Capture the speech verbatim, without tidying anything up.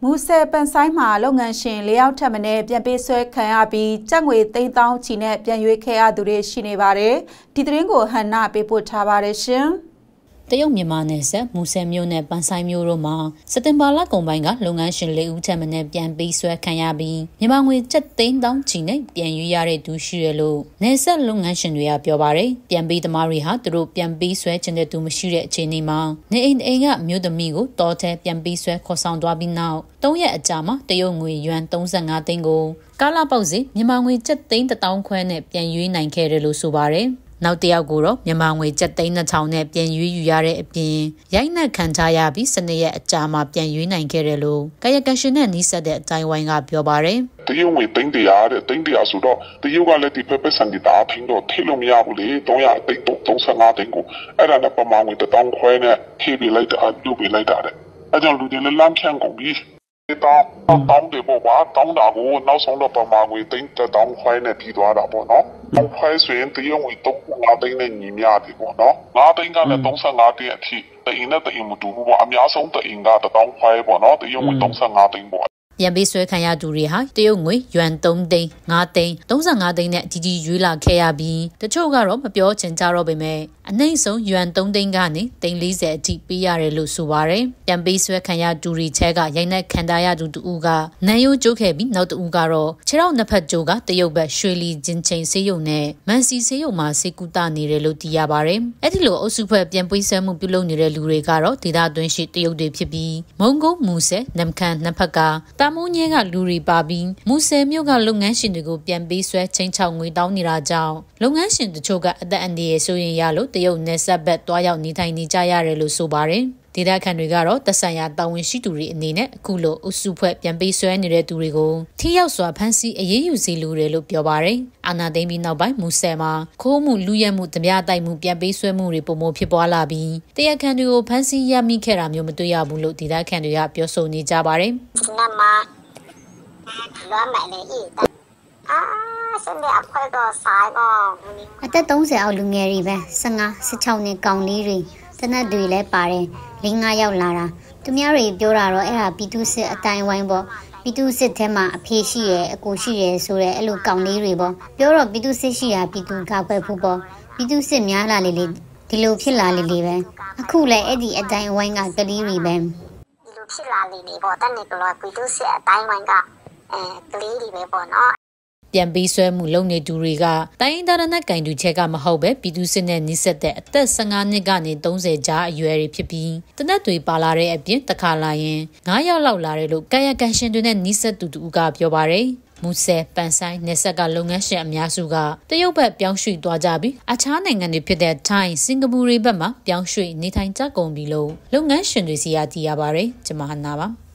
မူဆယ်ပန်ဆိုင်မှာလုပ်ငန်းရှင်၄ယောက်ထပ်မံပြန်ပေးဆွဲခံရပြီးကြက်ငွေသိန်းသောင်းချီနဲ့ပြန်ရွေးခဲ့ရသူတွေရှိနေပါတယ်။ဒီသတင်းကိုဟန်နာပေးပို့ထားပါတယ်ရှင်။တရုတ်မြန်မာနယ်စပ်မူဆယ်မြို့နယ်ပန်ဆိုင်မြို့တို့မှာစက်တင်ဘာလကုန်ပိုင်းကလုပ်ငန်းရှင်၄ဦးထပ်မံပြန်ပေးဆွဲခံရပြီးမြန်မာငွေကျပ်သိန်းသောင်းချီနဲ့ပြန်ရွေးရတဲ့သူရှိရလို့နယ်စပ်လုပ်ငန်းရှင်တွေကပြောပါတယ်။ပြန်ပေးသမားတွေဟာသူတို့ပြန်ပေးဆွဲခြင်းတဲ့သူမရှိတဲ့အခြေအနေမှာနေအိမ်အိမ်ကမြို့သမီးကိုတော်ထဲပြန်ပေးဆွဲခေါ်ဆောင်သွားပြီးနောက်၃ရက်အကြာမှာတရုတ်ငွေယွမ်၃၅သိန်းကိုကာလာပေါက်စီမြန်မာငွေကျပ်သိန်းတစ်သောင်းခွဲနဲ့ပြန်ရွေးနိုင်ခဲ့တယ်လို့ဆိုပါတယ်။နောက်တစ်ယောက်ကိုတော့မြန်မာငွေကျပ်သိန်းနှစ်ထောင်နဲ့ပြန်ရွေးယူရတဲ့အပြင်ရိုက်နှက်ခံထားရပြီးစနေရက်အကြာမှာပြန်ရွေးနိုင်ခဲ့တယ်လို့ကာယကံရှင်နဲ့နှိစက်တဲ့အတိုင်းဝိုင်းကပြောပါတယ်တရုတ်ငွေသိန်းတရာတဲ့သိန်းတရာဆိုတော့တရုတ်ကလည်းဒီဖက်ဖက်ဆန်ဒီတာထင်းတော့ထိလို့မရဘူးလေ၃ရသိန်း၃၅သိန်းကိုအဲ့ဒါနဲ့ပမာငွေတစ်သောင်းခွဲနဲ့ဖြည့်ပေးလိုက်တာပြုတ်ပေးလိုက်တာတဲ့အဲ့ကြောင့်လူတွေလည်းလမ်းဖြန့်ကုန်ပြီတောင်းတောင်းတယ်ပေါ့ကွာတောင်းတာကိုနောက်ဆုံးတော့ပမာငွေသိန်းတစ်သောင်းခွဲနဲ့ပြီးသွားတာပေါ့နော်တောင်းခွဲဆိုရင်တရုတ်ငွေ၃၅သိန်းနဲ့ညီမျှတယ်ပေါ့နော်၅သိန်းကလည်း၃၅သိန်းအထိတအိမ်နဲ့တအိမ်မတူဘူးပေါ့အများဆုံးတအိမ်ကတစ်သောင်းခွဲပေါ့နော်တရုတ်ငွေ၃၅သိန်းပေါ့ပြန်ပေးဆွဲခံရသူတွေဟာတရုတ်ငွေယွမ်၃သိန်း၅သိန်း၃၅သိန်းနဲ့ကြီးကြီးရွေးလာခဲ့ရပြီးတချို့ကတော့မပြောချင်ကြတော့ပေမဲ့အနှိမ့်ဆုံးယွမ်၃သိန်းကနေသိန်း၄၀အထိပေးရတယ်လို့ဆိုပါတယ်။ပြန်ပေးဆွဲခံရသူတွေချဲကရိုက်နှက်ခံထားရသူတူဦးကနန်ယိုးကျိုးခဲ့ပြီးနောက်တူဦးကတော့ခြေထောက်နှစ်ဖက်ကျိုးကတရုတ်ဘက်ရွှေလီချင်းချင်းဆေးရုံနဲ့မန်စီဆေးရုံမှာဆေးကုသနေတယ်လို့သိရပါတယ်။အဲ့ဒီလိုအုပ်စုဖွဲ့ပြန်ပေးဆွဲမှုပြုလုပ်နေတဲ့လူတွေကတော့ဒေသတွင်းရှိတရုတ်တွေဖြစ်ပြီးမုံကုန်းမူဆယ်နမ်ခမ်းနှစ်ဖက်ကတာမိုးညဲကလူတွေပါပြီးမူဆယ်မြို့ကလုပ်ငန်းရှင်တွေကိုပြန်ပေးဆွဲချင်းချောက်ငွေတောင်းနေတာကြောင့်လုပ်ငန်းရှင်တချို့ကအသက်အန္တရာယ်ဆိုရင်ရလို့တရုတ်နယ်စပ်ဘက်တွားရောက်နေထိုင်နေကြရတယ်လို့ဆိုပါတယ်။ဒေသခံတွေကတော့သက်ဆိုင်ရာတာဝန်ရှိသူတွေအနေနဲ့အခုလိုအုပ်စုဖွဲ့ပြန်ပေးဆွဲနေတဲ့သူတွေကိုထိရောက်စွာဖမ်းဆီးအရေးယူစေလိုတယ်လို့ပြောပါတယ်။အာဏာသိမ်းပြီးနောက်ပိုင်းမူဆယ်မှာခိုးမှုလူရဲမှုဓမြတိုက်မှုပြန်ပေးဆွဲမှုတွေပုံမဖြစ်ပွားလာပြီးတရားခံတွေကိုဖမ်းဆီးရမိခဲ့တာမျိုးမတွေ့ရဘူးလို့ဒေသခံတွေကပြောဆိုနေကြပါတယ်။လွမ်းမယ်လေဤအာစနေအဖွဲတော့ဆိုင်တော့အသက်၃၀အောက်လူငယ်တွေပဲ၁၅ ၁၆နှစ်ကောင်လေးတွေတနက်တွေလည်းပါတယ်၄၅ယောက်လာတာသူများတွေပြောတာတော့အဲ့ဒါပီတူးစစ်အတိုင်းဝိုင်းပေါ့ပီတူးစစ်ထဲမှာအဖေရှိရယ်အကိုရှိရယ်ဆိုတဲ့အဲ့လိုကောင်လေးတွေပေါ့ပြောတော့ပီတူးစစ်ရှိတာပီတူးကခွဲဖို့ပေါ့ပီတူးစစ်များလာလေလေဒီလိုဖြစ်လာလေလေပဲအခုလည်းအဲ့ဒီအတိုင်းဝိုင်းကကလေးတွေပဲဒီလိုဖြစ်လာလေလေပေါ့တနေ့ကလောပီတူးစစ်အတိုင်းဝိုင်းကအဲကလေးတွေပဲပေါ့နော်ပြန်ပေးဆွဲမှုလုပ်နေသူတွေကတိုင်းရင်းသားနဲ့ကင်တူချက်ကမဟုတ်ပဲပြည်သူစစ်နဲ့နှိစက်တဲ့အသက်၁၅နှစ်ကနေ၃၀ကြားအရွယ်တွေဖြစ်ပြီးတနက်တွေပါလာတဲ့အပြင်တစ်ခါလာရင်၅ယောက်လောက်လာတယ်လို့ကာယကံရှင်တွေနဲ့နှိစက်သူတူကပြောပါတယ်မူဆယ်ပန်ဆိုင်နယ်စပ်ကလုပ်ငန်းရှင်အများစုကတရုတ်ဘက်ပြောင်းရွှေ့သွားကြပြီးအခြားနိုင်ငံတွေဖြစ်တဲ့ထိုင်းစင်ကာပူတွေဘက်မှာပြောင်းရွှေ့နေထိုင်ကြကုန်ပြီလို့လုပ်ငန်းရှင်တွေစီကသိရပါတယ်ကျွန်မဟနာပါ